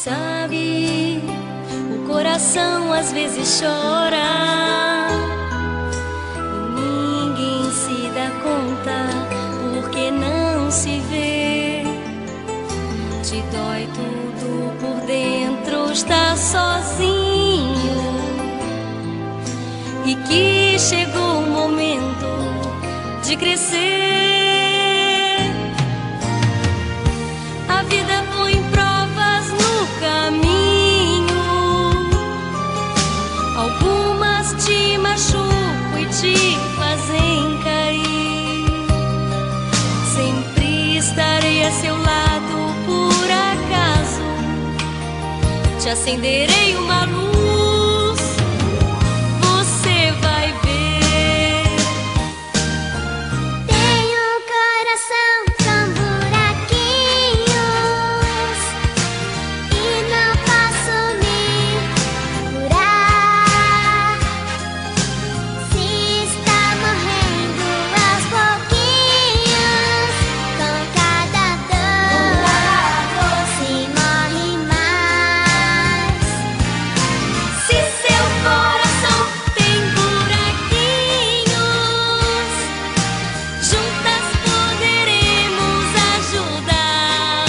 Sabe, o coração às vezes chora e ninguém se dá conta porque não se vê. Te dói tudo por dentro, está sozinho e que chegou o momento de crescer. A vida põe provas no caminho, algumas te machucam e te fazem cair. Sempre estarei a seu lado, por acaso te acenderei uma luz, você vai ver. Tenho um coração com buraquinhos e não posso me curar. Se está morrendo aos pouquinhos, com cada dor se morre mais. Se seu coração tem buraquinhos, juntas poderemos ajudar.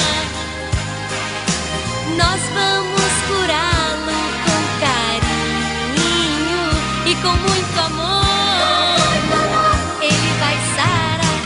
Nós vamos curá-lo com carinho e com muito amor. Ele vai sarar.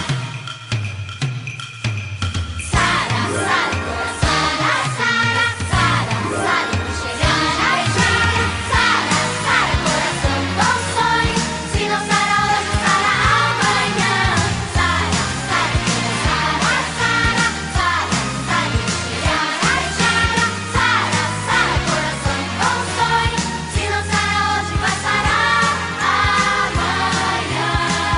Sara, Sara, coração. Sara, Sara, Sara, que chegar. Sara, Sara, coração com sonho. Se não sara hoje, sara amanhã. Sara, Sara, Sara, Sara, Sara, Sara, que chegar. Sara, Sara, coração com sonho. Se não sara hoje, vai sarar amanhã.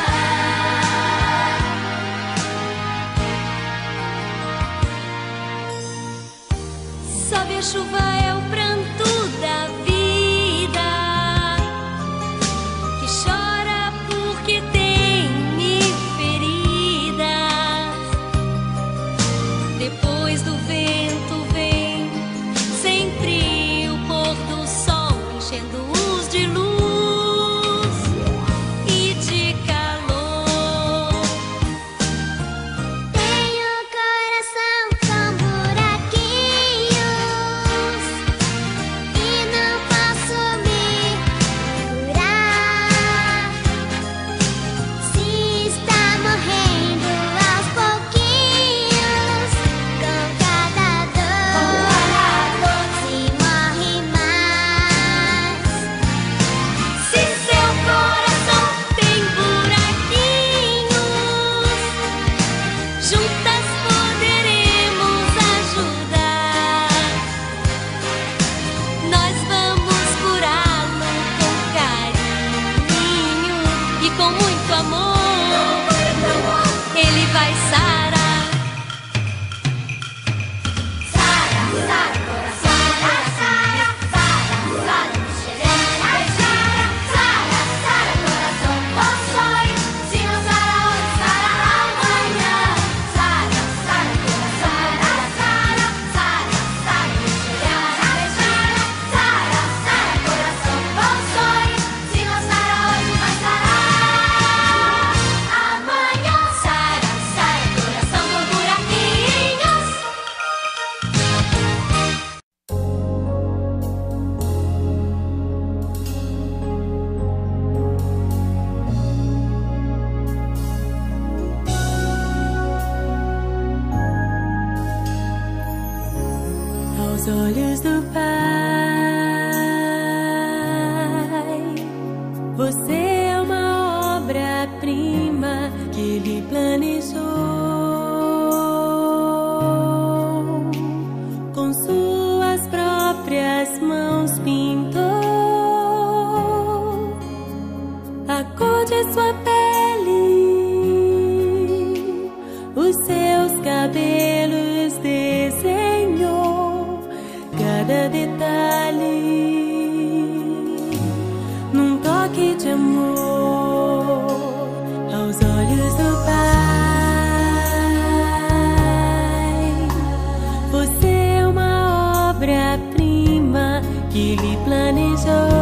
Sobe a chuva, é o pranto da vida, que chora porque tem feridas. Depois do vento vem sempre o pôr do sol, enchendo-os de luz e de calor. Tenho um coração com buraquinhos e não posso me curar. Se está morrendo aos pouquinhos, com cada dor se morre mais. Se seu coração tem buraquinhos, juntas poderemos ajudar. Nós vamos curá-lo com carinho e com muito amor. Ele vai sarar. Sara, Sara, coração. Sara, Sara, Sara, que chegar. Sara, Sara, coração com sonho. Se não sara hoje, sara amanhã. Sara, Sara, coração. Sara, Sara, Sara, que chegar. Sara, Sara, coração com sonho. Se não sara hoje, vai sarar amanhã. Sara, Sara, coração com buraquinhos. Aos olhos do Pai, você é uma obra-prima que Ele planejou. Com suas próprias mãos pintou a cor de sua pele, os seus cabelos desenhou cada detalhe num toque de amor. Aos olhos do Pai, você é uma obra ele planejou.